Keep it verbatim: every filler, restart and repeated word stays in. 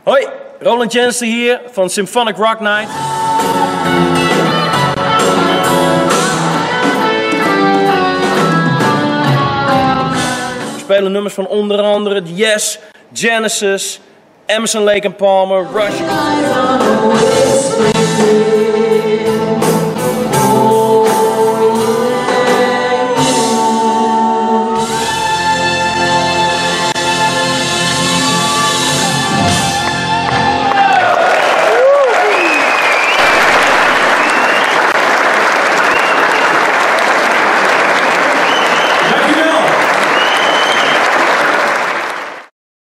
Hoi, Roland Jensen hier van Symphonic Rock Night. We spelen nummers van onder andere The Yes, Genesis, Emerson, Lake and Palmer, Rush.